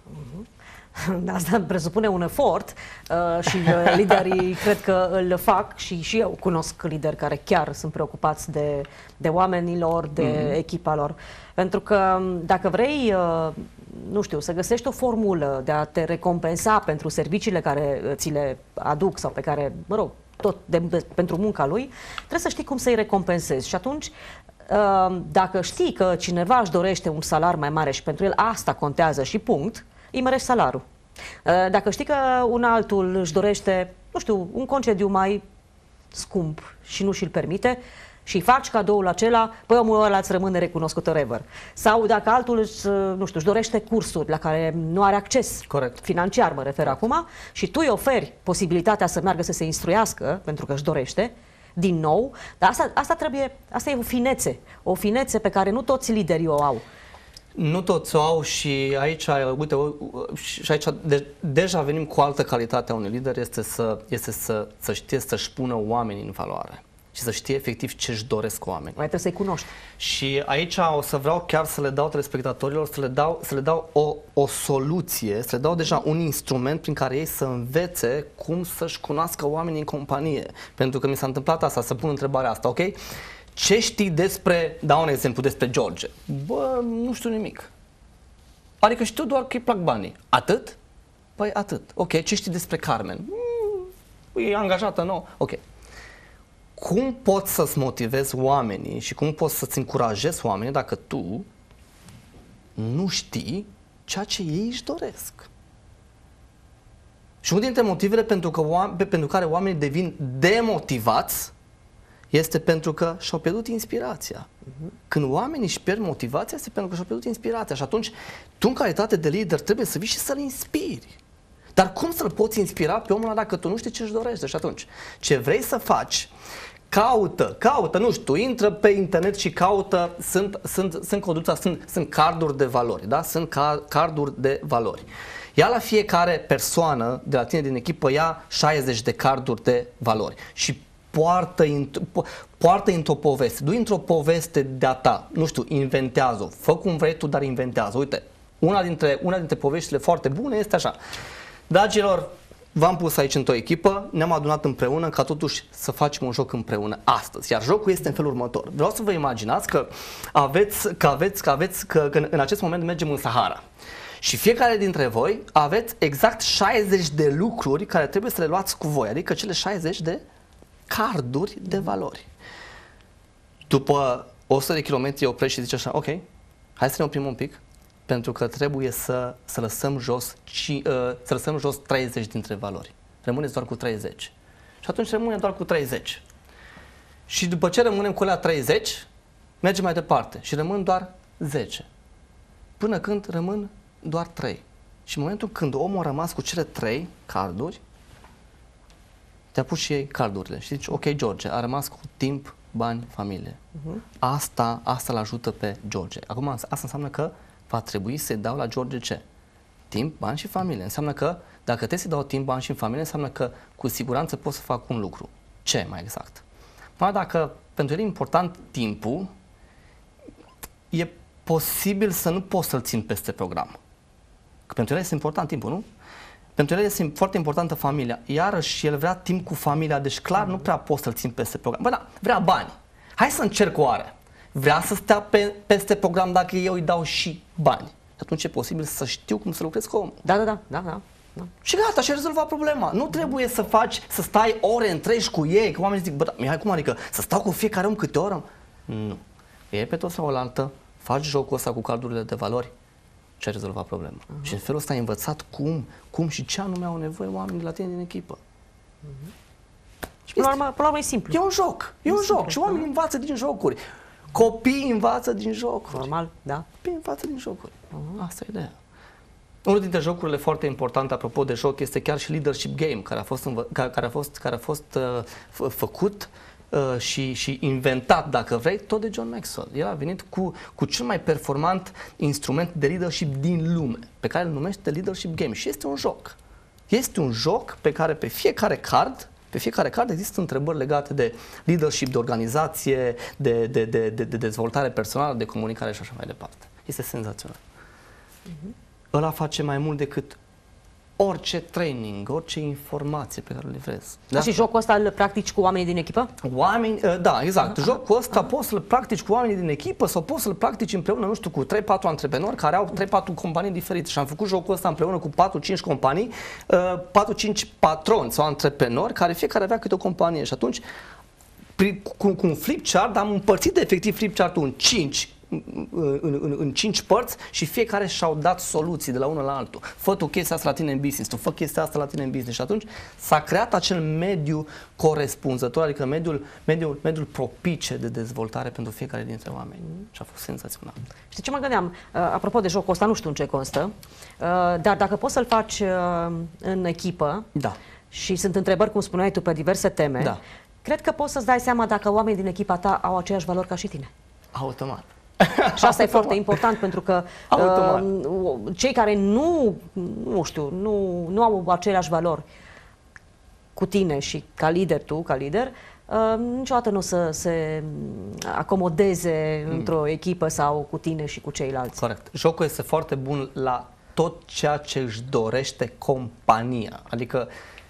Asta presupune un efort uh, și uh, liderii cred că îl fac și, și eu cunosc lideri care chiar sunt preocupați de, de oamenilor, de mm-hmm. echipa lor. Pentru că dacă vrei, uh, nu știu, să găsești o formulă de a te recompensa pentru serviciile care ți le aduc sau pe care, mă rog, tot de, de, pentru munca lui, trebuie să știi cum să-i recompensezi. Și atunci, uh, dacă știi că cineva își dorește un salar mai mare și pentru el asta contează și punct, îi mărești salariul. Dacă știi că un altul își dorește, nu știu, un concediu mai scump și nu și-l permite și faci cadoul acela, păi omul ăla îți rămâne recunoscutor ever. Sau dacă altul își, nu știu, își dorește cursuri la care nu are acces, corect, financiar mă refer acum, și tu îi oferi posibilitatea să meargă să se instruiască pentru că își dorește, din nou, dar asta, asta trebuie, asta e o finețe, o finețe pe care nu toți liderii o au. Nu toți o au și aici, uite, și aici de, deja venim cu altă calitate a unui lider, este să, este să, să știe să-și pună oamenii în valoare și să știe efectiv ce își doresc oamenii. Mai trebuie să-i cunoști. Și aici o să vreau chiar să le dau telespectatorilor, să le dau, să le dau o, o soluție, să le dau deja un instrument prin care ei să învețe cum să-și cunoască oamenii în companie. Pentru că mi s-a întâmplat asta, să pun întrebarea asta, ok? Ce știi despre, dau un exemplu, despre George? Bă, nu știu nimic. Adică știu doar că îi plac banii. Atât? Păi atât. Ok, ce știi despre Carmen? Mm, e angajată nouă. Ok. Cum poți să-ți motivezi oamenii și cum poți să-ți încurajezi oamenii dacă tu nu știi ceea ce ei își doresc? Și unul dintre motivele pentru, că, pentru care oamenii devin demotivați este pentru că și-au pierdut inspirația. Uh-huh. Când oamenii își pierd motivația, este pentru că și-au pierdut inspirația. Și atunci, tu în calitate de lider trebuie să vii și să-l inspiri. Dar cum să-l poți inspira pe omul ăla dacă tu nu știi ce-și dorește? Și atunci, ce vrei să faci, caută, caută, nu știu, intră pe internet și caută, sunt, sunt, sunt conduța, sunt, sunt carduri de valori, da? Sunt ca, carduri de valori. Ia la fiecare persoană de la tine din echipă, ia șaizeci de carduri de valori și poartă-i, poartă-i într-o poveste, du-i într-o poveste de-a ta, nu știu, inventează-o, fă cum vrei tu, dar inventează. Uite, una dintre, una dintre poveștile foarte bune este așa. Dragilor, v-am pus aici într-o echipă, ne-am adunat împreună ca totuși să facem un joc împreună astăzi. Iar jocul este în felul următor. Vreau să vă imaginați că aveți, că aveți, că aveți, că, că în acest moment mergem în Sahara. Și fiecare dintre voi aveți exact șaizeci de lucruri care trebuie să le luați cu voi, adică cele șaizeci de carduri de valori. După o sută de kilometri oprești și zici așa, ok, hai să ne oprim un pic, pentru că trebuie să, să, lăsăm jos, ci, uh, să lăsăm jos treizeci dintre valori. Rămâneți doar cu treizeci. Și atunci rămânem doar cu treizeci. Și după ce rămânem cu alea treizeci, mergem mai departe și rămân doar zece. Până când rămân doar trei. Și în momentul când omul a rămas cu cele trei carduri, te-a pus și ei cardurile și zici, ok, George, a rămas cu timp, bani, familie. Uh-huh. Asta, asta îl ajută pe George. Acum, asta înseamnă că va trebui să-i dau la George ce? Timp, bani și familie. Înseamnă că dacă trebuie să-i dau timp, bani și familie, înseamnă că cu siguranță pot să fac un lucru. Ce mai exact? Mai dacă pentru el e important timpul, e posibil să nu poți să-l țin peste program. Că pentru el este important timpul, nu? Pentru el este foarte importantă familia. Iarăși, el vrea timp cu familia, deci clar nu prea poți să-l țin peste program. Bă, da, vrea bani. Hai să încerc oare. Vrea să stea pe, peste program dacă eu îi dau și bani. Atunci e posibil să știu cum să lucrez cu omul. Da, da, da, da, da. Da. Și gata, și-a rezolvat problema. Nu trebuie să faci, să stai ore întregi cu ei, că oamenii zic, bă, da, Mihai, cum adică, să stau cu fiecare om câte oră? Nu. E pe toți la oaltă, faci jocul ăsta cu cardurile de valori și ai rezolvat problema. Uh-huh. Și în felul ăsta ai învățat cum, cum și ce anume au nevoie oamenii de la tine din echipă. Uh-huh. Și până la urmă, până la urmă e simplu. E un joc, e, e un simplu, joc și oamenii uh-huh. învață din jocuri. Copiii învață din jocuri. Normal, da. Copiii învață din jocuri. Uh-huh. Asta e ideea. Unul dintre jocurile foarte importante, apropo de joc, este chiar și Leadership Game, care a fost, învă- care, care a fost, care a fost uh, f- făcut uh, și, și inventat, dacă vrei, tot de John Maxwell. El a venit cu, cu cel mai performant instrument de leadership din lume, pe care îl numește Leadership Game. Și este un joc. Este un joc pe care pe fiecare card, pe fiecare card există întrebări legate de leadership, de organizație, de, de, de, de, de dezvoltare personală, de comunicare și așa mai departe. Este senzațional. Uh-huh. ăla face mai mult decât orice training, orice informație pe care o livrezi. Da? Și jocul ăsta îl practici cu oamenii din echipă? Oameni, da, exact. Jocul ăsta poți să-l practici cu oamenii din echipă sau poți să-l practici împreună, nu știu, cu trei patru antreprenori care au trei patru companii diferite. Și am făcut jocul ăsta împreună cu patru cinci companii, patru cinci patroni sau antreprenori care fiecare avea câte o companie. Și atunci, cu, cu un flipchart, am împărțit efectiv flipchartul în cinci În, în, în cinci părți și fiecare și-au dat soluții de la unul la altul. Fă tu chestia asta la tine în business, tu fă chestia asta la tine în business. Și atunci s-a creat acel mediu corespunzător, adică mediul, mediul, mediul propice de dezvoltare pentru fiecare dintre oameni. Și a fost senzațional. Știi ce mă gândeam? Apropo de jocul ăsta, nu știu în ce constă, dar dacă poți să-l faci în echipă, da. Și sunt întrebări, cum spuneai tu, pe diverse teme, da. Cred că poți să-ți dai seama dacă oamenii din echipa ta au aceeași valori ca și tine. Automat. Și asta e foarte important, pentru că uh, cei care nu, nu știu, nu, nu au aceleași valori cu tine și ca lider, tu, ca lider, uh, niciodată nu o să se acomodeze mm. într-o echipă sau cu tine și cu ceilalți. Corect. Jocul este foarte bun la tot ceea ce își dorește compania. Adică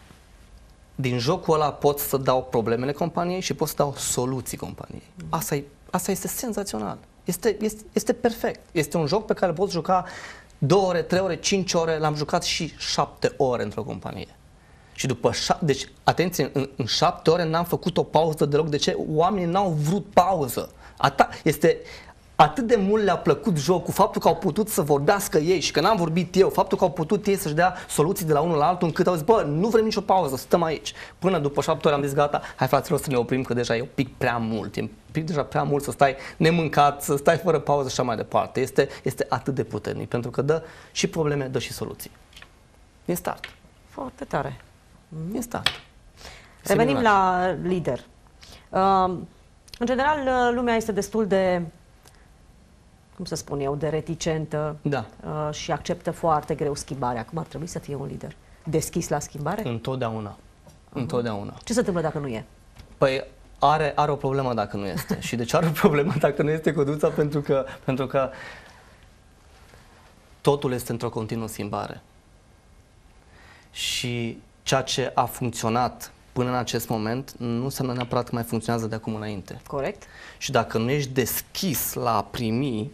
din jocul ăla pot să dau problemele companiei și pot să dau soluții companiei. Mm. Asta, e, asta este senzațional. Este, este, este perfect. Este un joc pe care poți juca două ore, trei ore, cinci ore. L-am jucat și șapte ore într-o companie. Și după șapte, deci, atenție, în, în șapte ore n-am făcut o pauză deloc. De ce? Oamenii n-au vrut pauză. Ata, este, atât de mult le-a plăcut jocul, faptul că au putut să vorbească ei și că n-am vorbit eu, faptul că au putut ei să-și dea soluții de la unul la altul, încât au zis, bă, nu vrem nicio pauză, stăm aici. Până după șapte ore am zis, gata, hai fraților să ne oprim, că deja e un pic prea mult, e un pic deja prea mult să stai nemâncat, să stai fără pauză și așa mai departe. Este, este atât de puternic, pentru că dă și probleme, dă și soluții. E start. Foarte tare. E start. Revenim la lider. Uh, în general, lumea este destul de, cum să spun eu, de reticentă, da. uh, și acceptă foarte greu schimbarea. Cum ar trebui să fie un lider? Deschis la schimbare? Întotdeauna. Uh-huh. Întotdeauna. Ce se întâmplă dacă nu e? Păi are, are o problemă dacă nu este. Și de ce are o problemă dacă nu este, Căduța? Pentru că, pentru că totul este într-o continuă schimbare. Și ceea ce a funcționat până în acest moment nu înseamnă neapărat că mai funcționează de acum înainte. Corect. Și dacă nu ești deschis la a primi,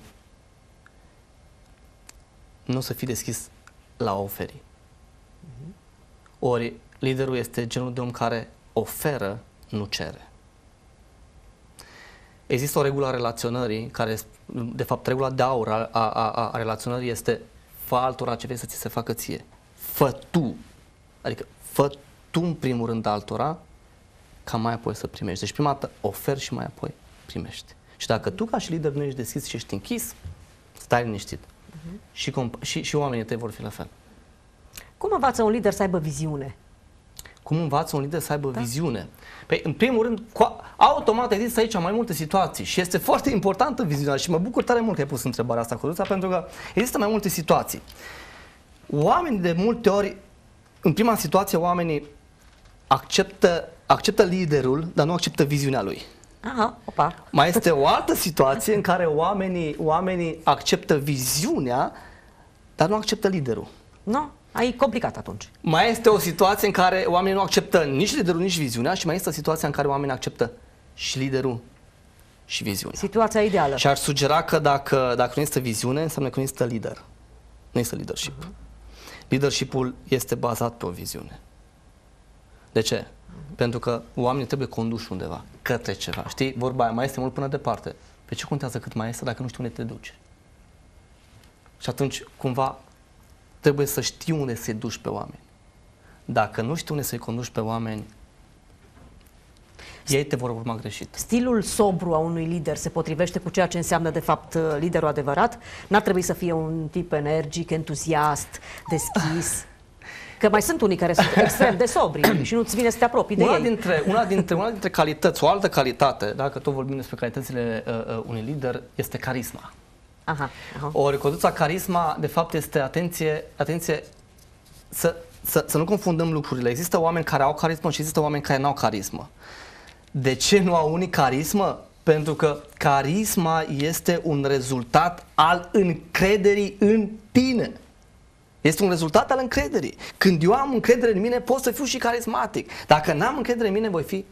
nu o să fii deschis la a oferi. Uh-huh. Ori liderul este genul de om care oferă, nu cere. Există o regulă a relaționării, care, de fapt, regula de aur a, a, a, a relaționării este: fă altora ce vrei să ți se facă ție. Fă tu. Adică fă tu în primul rând altora, ca mai apoi să primești. Deci prima dată oferi și mai apoi primești. Și dacă tu ca și lider nu ești deschis și ești închis, stai liniștit. Uh-huh. Și, și, și oamenii tăi vor fi la fel. Cum învață un lider să aibă viziune? Cum învață un lider să aibă da. viziune? Păi, în primul rând, automat există aici mai multe situații și este foarte importantă viziunea și mă bucur tare mult că ai pus întrebarea asta, Căduța, pentru că există mai multe situații. Oamenii de multe ori, în prima situație, oamenii acceptă, acceptă liderul, dar nu acceptă viziunea lui. Aha, opa. Mai este o altă situație în care oamenii, oamenii acceptă viziunea, dar nu acceptă liderul. Nu, ai complicat atunci. Mai este o situație în care oamenii nu acceptă nici liderul, nici viziunea și mai este o situație în care oamenii acceptă și liderul și viziunea. Situația ideală. Și aș sugera că dacă, dacă nu este viziune, înseamnă că nu este lider. Nu este leadership. Uh-huh. Leadership-ul este bazat pe o viziune. De ce? Uh-huh. Pentru că oamenii trebuie conduși undeva, către ceva. Știi, vorba aia, mai este mult până departe. Pe ce contează cât mai este dacă nu știi unde te duci? Și atunci, cumva, trebuie să știi unde să-i duci pe oameni. Dacă nu știi unde să-i conduci pe oameni, ei te vor urma greșit. Stilul sobru a unui lider se potrivește cu ceea ce înseamnă de fapt liderul adevărat? N-ar trebui să fie un tip energic, entuziast, deschis? Că mai sunt unii care sunt extrem de sobri și nu-ți vine să te apropii de una ei. Dintre, una, dintre, una dintre calități, o altă calitate, dacă tot vorbim despre calitățile uh, uh, unui lider, este carisma. Aha, aha. Ori, Căduța, carisma, de fapt, este, atenție, atenție, să, să, să nu confundăm lucrurile. Există oameni care au carismă și există oameni care nu au carismă. De ce nu au unii carismă? Pentru că carisma este un rezultat al încrederii în tine. Este un rezultat al încrederii. Când eu am încredere în mine, pot să fiu și carismatic. Dacă n-am încredere în mine, voi fi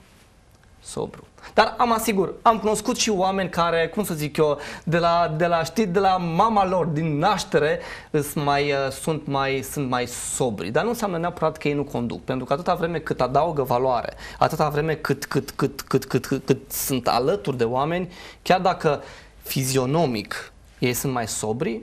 sobru. Dar am asigur, am cunoscut și oameni care, cum să zic eu, de la, de la, știi, de la mama lor, din naștere, mai, sunt, mai, sunt mai sobri. Dar nu înseamnă neapărat că ei nu conduc. Pentru că atâta vreme cât adaugă valoare, atâta vreme cât, cât, cât, cât, cât, cât, cât sunt alături de oameni, chiar dacă fizionomic ei sunt mai sobri,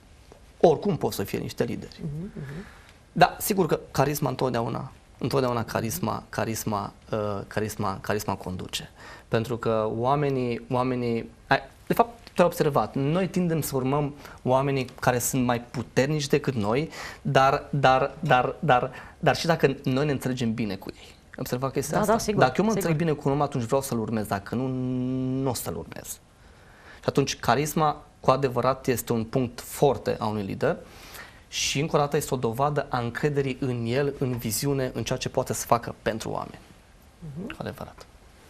oricum pot să fie niște lideri. Uh-huh, uh-huh. Da, sigur că carisma întotdeauna, întotdeauna carisma, carisma, uh, carisma, carisma conduce. Pentru că oamenii, oamenii, de fapt, tu ai observat, noi tindem să urmăm oamenii care sunt mai puternici decât noi, dar, dar, dar, dar, dar și dacă noi ne înțelegem bine cu ei. Observa că este da, asta. Da, sigur, dacă eu mă sigur. înțeleg bine cu un om, atunci vreau să-l urmez. Dacă nu, nu o să-l urmez. Și atunci carisma cu adevărat este un punct forte a unui lider și încă o dată este o dovadă a încrederii în el, în viziune, în ceea ce poate să facă pentru oameni. Uh-huh. Cu adevărat.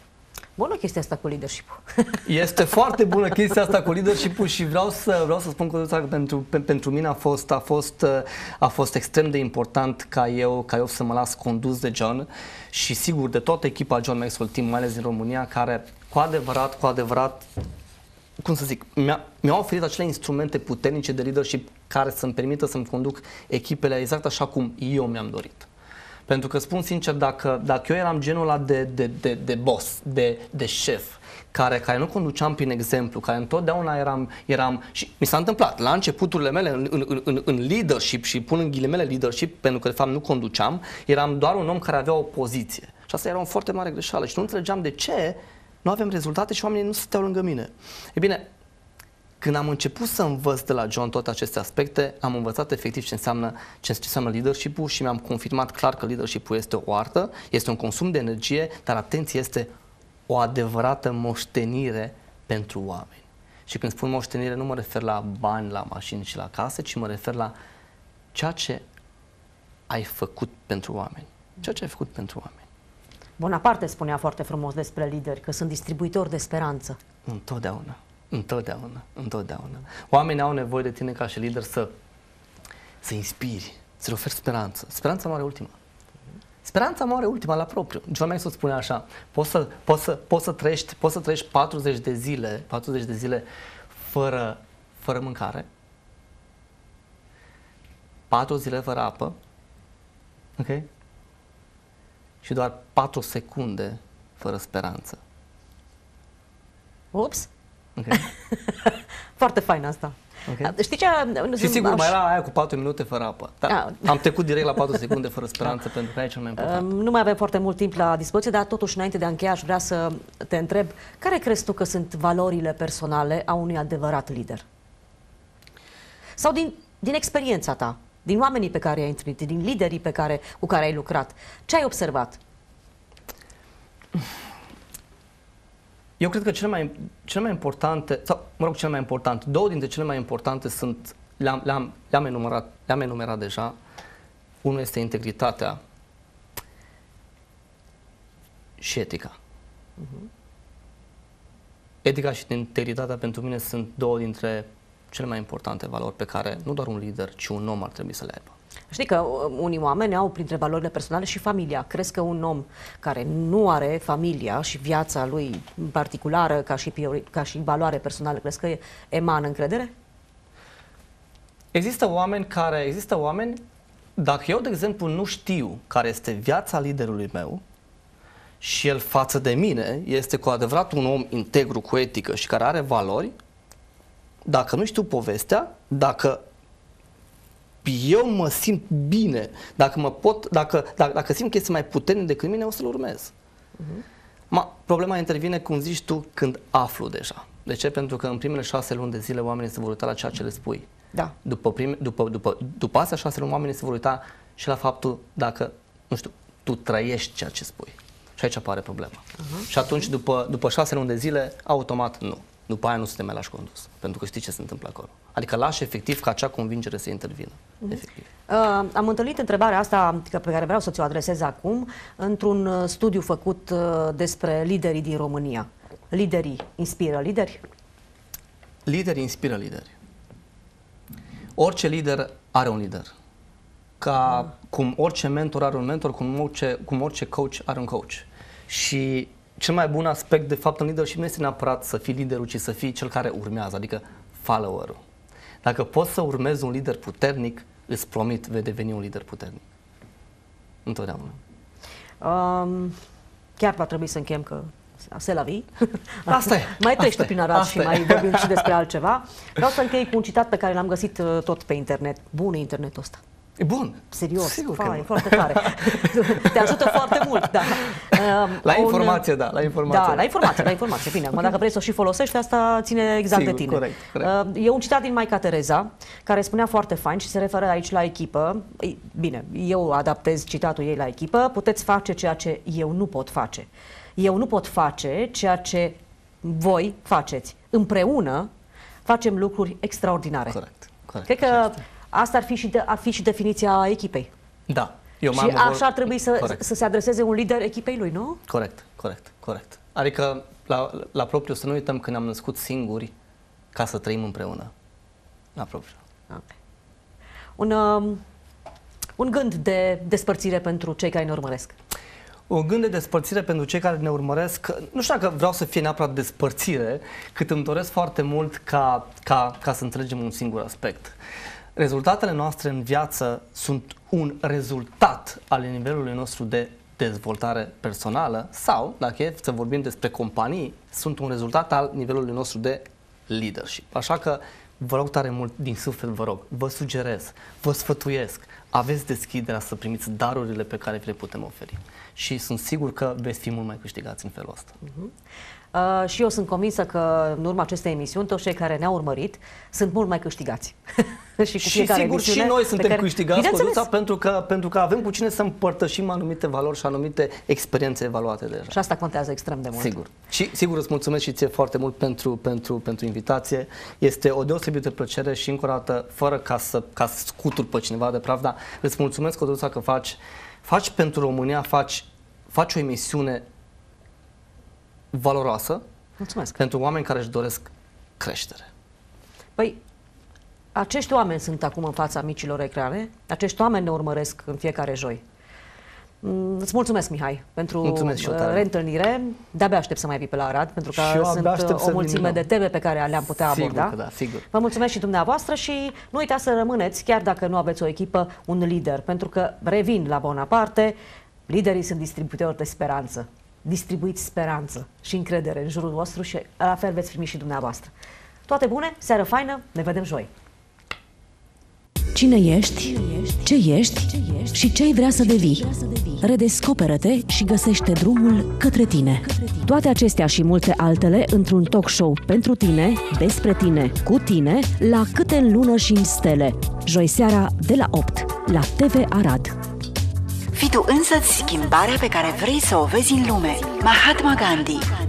Bună chestia asta cu leadership-ul. Este foarte bună chestia asta cu leadership-ul și vreau să, vreau să spun că pentru, pe, pentru mine a fost, a, fost, a fost extrem de important ca eu, ca eu să mă las condus de John și sigur de toată echipa John Maxwell Team, mai ales din România, care cu adevărat, cu adevărat, cum să zic, mi-a, mi-a oferit acele instrumente puternice de leadership care să-mi permită să-mi conduc echipele exact așa cum eu mi-am dorit. Pentru că spun sincer, dacă, dacă eu eram genul ăla de, de, de, de boss, de, de șef, care, care nu conduceam prin exemplu, care întotdeauna eram, eram și mi s-a întâmplat, la începuturile mele în, în, în, în leadership și pun în ghilimele leadership, pentru că de fapt nu conduceam, eram doar un om care avea o poziție. Și asta era o foarte mare greșeală și nu înțelegeam de ce nu avem rezultate și oamenii nu stăteau lângă mine. E bine, când am început să învăț de la John toate aceste aspecte, am învățat efectiv ce înseamnă, ce înseamnă leadership-ul și mi-am confirmat clar că leadership-ul este o artă, este un consum de energie, dar atenție, este o adevărată moștenire pentru oameni. Și când spun moștenire, nu mă refer la bani, la mașini și la case, ci mă refer la ceea ce ai făcut pentru oameni. Ceea ce ai făcut pentru oameni. Bonaparte spunea foarte frumos despre lideri, că sunt distribuitori de speranță. Întotdeauna. Întotdeauna, întotdeauna. Oamenii au nevoie de tine ca și lider să, să inspiri, să le oferi speranță. Speranța moare ultima. Speranța moare ultima la propriu. John Maxwell spune așa, poți să, poți să, poți să, trăiești, poți să trăiești patruzeci de zile, patruzeci de zile fără, fără mâncare, patru zile fără apă, ok? Și doar patru secunde fără speranță. Ups! Okay. Foarte fain asta. Okay. Știi ce? Și sigur, mai era aia cu patru minute fără apă. Da, ah. Am trecut direct la patru secunde fără speranță, da. Pentru că aici e cel mai important. Nu mai avem foarte mult timp la dispoziție, dar totuși, înainte de a încheia, aș vrea să te întreb, care crezi tu că sunt valorile personale a unui adevărat lider? Sau din, din experiența ta, din oamenii pe care i-ai întâlnit, din liderii pe care, cu care ai lucrat, ce ai observat? Eu cred că cele mai, cele mai importante, sau mă rog, cele mai importante, două dintre cele mai importante sunt, le-am, le-am, le-am enumerat, le-am enumerat deja. Unul este integritatea și etica. Uh-huh. Etica și integritatea pentru mine sunt două dintre cele mai importante valori pe care nu doar un lider, ci un om ar trebui să le aibă. Știi că unii oameni au printre valorile personale și familia. Crezi că un om care nu are familia și viața lui particulară ca și, ca și valoare personală, crezi că emană încredere? Există oameni care, există oameni, dacă eu, de exemplu, nu știu care este viața liderului meu și el față de mine este cu adevărat un om integru, cu etică și care are valori, dacă nu știu povestea, dacă eu mă simt bine, dacă mă pot, dacă, dacă, dacă simt că este mai puternic decât mine, o să-l urmez. Uh-huh. Ma, problema intervine, cum zici tu, când aflu deja. De ce? Pentru că în primele șase luni de zile oamenii se vor uita la ceea ce le spui. Da. După, prime, după, după, după astea șase luni oamenii se vor uita și la faptul dacă, nu știu, tu trăiești ceea ce spui. Și aici apare problema. Uh-huh. Și atunci, după, după șase luni de zile, automat nu. După aia nu se te mai lași condus. Pentru că știi ce se întâmplă acolo. Adică lași efectiv ca acea convingere să intervină. Uh-huh. Efectiv. Uh, am întâlnit întrebarea asta pe care vreau să ți-o adresez acum într-un studiu făcut uh, despre liderii din România. Liderii inspiră lideri? Liderii inspiră lideri. Orice lider are un lider. ca cum orice mentor are un mentor, cum orice, cum orice coach are un coach. Și cel mai bun aspect de fapt în leadership nu este neapărat să fii liderul, ci să fii cel care urmează, adică follower-ul. Dacă poți să urmezi un lider puternic, îți promit, vei deveni un lider puternic. Întotdeauna. Um, chiar va trebui să închem că se la vii. Asta e. Mai treci tu prin Arad Asta și e. mai vorbim și despre altceva. Vreau să închei cu un citat pe care l-am găsit tot pe internet. Bun e internetul ăsta. E bun. Serios, Sigur fa, că e nu. foarte tare. Te ajută foarte mult, da. La Un- informație, da, la informație. Da, la informație, la informație. Bine, acum dacă vrei să o și folosești, asta ține exact Sigur, de tine. corect, corect. E un citat din Maica Tereza, care spunea foarte fain și se referă aici la echipă. Ei, Bine, eu adaptez citatul ei la echipă. Puteți face ceea ce eu nu pot face. Eu nu pot face ceea ce voi faceți. Împreună facem lucruri extraordinare. Corect, corect. Cred că asta ar fi și, de, ar fi și definiția echipei. Da. Eu Și mai am o vor- așa ar trebui să, Corect. să se adreseze un lider echipei lui, nu? Corect, corect, corect. Adică, la, la propriu, să nu uităm că ne-am născut singuri ca să trăim împreună. La propriu. Okay. Un, um, un gând de despărțire pentru cei care ne urmăresc. Un gând de despărțire pentru cei care ne urmăresc, nu știu dacă vreau să fie neapărat despărțire, cât îmi doresc foarte mult ca, ca, ca să înțelegem un singur aspect. Rezultatele noastre în viață sunt un rezultat al nivelului nostru de dezvoltare personală sau, dacă e să vorbim despre companii, sunt un rezultat al nivelului nostru de leadership. Așa că vă rog tare mult, din suflet vă rog, vă sugerez, vă sfătuiesc, aveți deschiderea să primiți darurile pe care vi le putem oferi. Și sunt sigur că veți fi mult mai câștigați în felul ăsta. Uh-huh. Uh, și eu sunt convinsă că în urma acestei emisiuni, toți cei care ne-au urmărit sunt mult mai câștigați. și cu Și fiecare sigur și noi suntem care... câștigați, Codruța, pentru că, pentru că avem cu cine să împărtășim anumite valori și anumite experiențe evaluate deja. Și asta contează extrem de mult. Sigur. Și sigur îți mulțumesc și ție foarte mult pentru, pentru, pentru invitație. Este o deosebită plăcere și încă o dată, fără ca să, ca să scuturi pe cineva de pravda, îți mulțumesc, Codruța, că faci, faci pentru România, faci, faci o emisiune valoroasă. Mulțumesc. Pentru oameni care își doresc creștere. Păi, acești oameni sunt acum în fața micilor ecrane, acești oameni ne urmăresc în fiecare joi. Mm, Îți mulțumesc, Mihai, pentru Mulțumesc și eu tare. reîntâlnire. De-abia aștept să mai vii pe la Arad, pentru că Și eu abia sunt aștept să o vin mulțime din de nou. teme pe care le-am putea Sigur aborda. că da, sigur. Vă mulțumesc și dumneavoastră și nu uitați să rămâneți, chiar dacă nu aveți o echipă, un lider, pentru că, revin la Bonaparte, liderii sunt distribuitori de speranță. Distribuiți speranță și încredere în jurul vostru și la fel veți primi și dumneavoastră. Toate bune, seară faină, ne vedem joi. Cine ești, ce ești și ce ai vrea să devii. Redescoperă-te și găsește drumul către tine. Toate acestea și multe altele într-un talk show pentru tine, despre tine, cu tine, la Câte în lună și în stele. Joi seara de la opt la T V Arad. Fii tu însăți schimbarea pe care vrei să o vezi în lume. Mahatma Gandhi.